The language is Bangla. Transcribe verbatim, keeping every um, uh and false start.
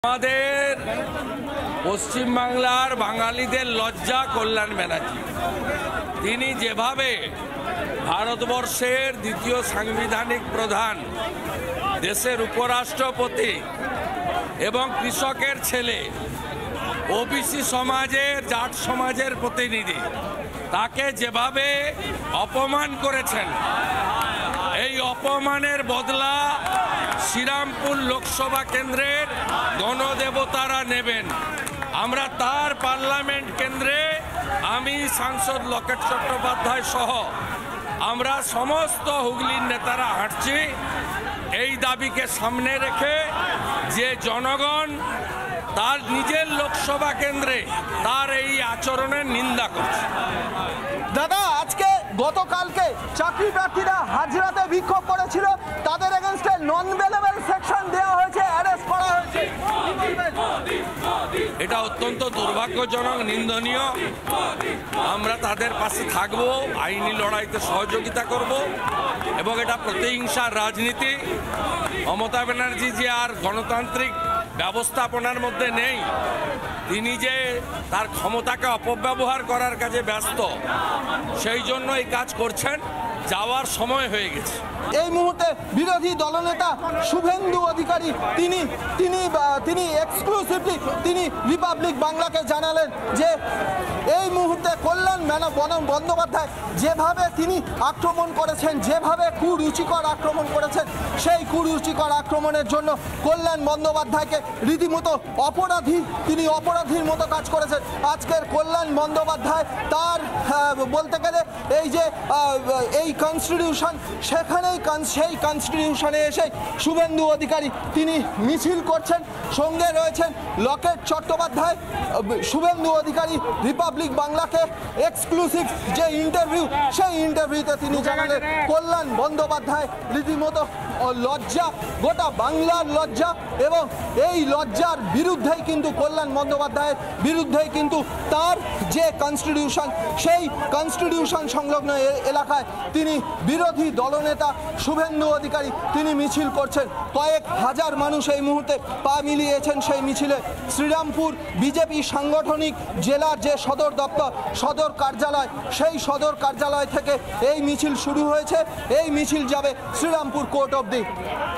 আমাদের পশ্চিম বাংলার বাঙালিদের লজ্জা কল্যাণ ব্যানার্জি তিনি যেভাবে ভারতবর্ষের দ্বিতীয় সাংবিধানিক প্রধান, দেশের উপরাষ্ট্রপতি এবং কৃষকের ছেলে, ওবিসি সমাজের জাট সমাজের প্রতিনিধি, তাকে যেভাবে অপমান করেছেন, এই অপমানের বদলা শ্রীরামপুর লোকসভা কেন্দ্রের গণদেবতারা নেবেন। আমরা তার পার্লামেন্ট কেন্দ্রে আমি সাংসদ লকেট চট্টোপাধ্যায় সহ আমরা সমস্ত হুগলির নেতারা হাঁটছি এই দাবিকে সামনে রেখে যে জনগণ তার নিজের লোকসভা কেন্দ্রে তার এই আচরণের নিন্দা করছে। দাদা, আজকে গতকালকে চাকরি প্রার্থীরা হাজরাতে বিক্ষোভ করেছিল, তাদের এগেনস্টে নন বেলেবল সেকশন দেওয়া হয়েছে, অ্যারেস্ট করা হয়েছে। এটা অত্যন্ত দুর্ভাগ্যজনক, নিন্দনীয়। আমরা তাদের পাশে থাকবো, আইনি লড়াইতে সহযোগিতা করব এবং এটা প্রতিহিংসার রাজনীতি। মমতা ব্যানার্জি যে আর গণতান্ত্রিক ব্যবস্থাপনার মধ্যে নেই, তিনি যে তার ক্ষমতাকে অপব্যবহার করার কাজে ব্যস্ত, সেই জন্য এই কাজ করছেন। যাওয়ার সময় হয়ে গেছে। এই মুহূর্তে বিরোধী দলনেতা শুভেন্দু অধিকারী তিনি তিনি তিনি এক্সক্লুসিভলি তিনি রিপাবলিক বাংলাকে জানালেন যে এই মুহূর্তে কল্যাণ বন্দ্যোপাধ্যায় যেভাবে তিনি আক্রমণ করেছেন, যেভাবে কুরুচিকর আক্রমণ করেছেন, সেই কুরুচিকর আক্রমণের জন্য কল্যাণ বন্দ্যোপাধ্যায়কে রীতিমতো অপরাধী, তিনি অপরাধীর মতো কাজ করেছেন। আজকের কল্যাণ বন্দ্যোপাধ্যায় তার বলতে গেলে এই যে এই কনস্টিটিউশন, সেখানেই সেই কনস্টিটিউশনে এসে শুভেন্দু অধিকারী তিনি মিছিল করছেন, সঙ্গে রয়েছেন লকেট চট্টোপাধ্যায়। শুভেন্দু অধিকারী রিপাবলিক বাংলাকে এক্সক্লুসিভ যে ইন্টারভিউ, সেই ইন্টারভিউতে তিনি জানালেন কল্যাণ বন্দ্যোপাধ্যায় রীতিমতো লজ্জা, গোটা বাংলার লজ্জা, এবং এই লজ্জার বিরুদ্ধেই কিন্তু কল্যাণ বন্দ্যোপাধ্যায়ের বিরুদ্ধেই কিন্তু তার যে কনস্টিটিউশন, সেই কনস্টিটিউশন সংলগ্ন এলাকায় তিনি বিরোধী দলনেতা শুভেন্দু অধিকারী তিনি মিছিল করছেন। কয়েক হাজার মানুষ এই মুহূর্তে পা মিলিয়েছেন সেই মিছিলে। শ্রীরামপুর বিজেপি সাংগঠনিক জেলার যে সদর দপ্তর, সদর কার্যালয়, সেই সদর কার্যালয় থেকে এই মিছিল শুরু হয়েছে। এই মিছিল যাবে শ্রীরামপুর কোর্ট অবধি।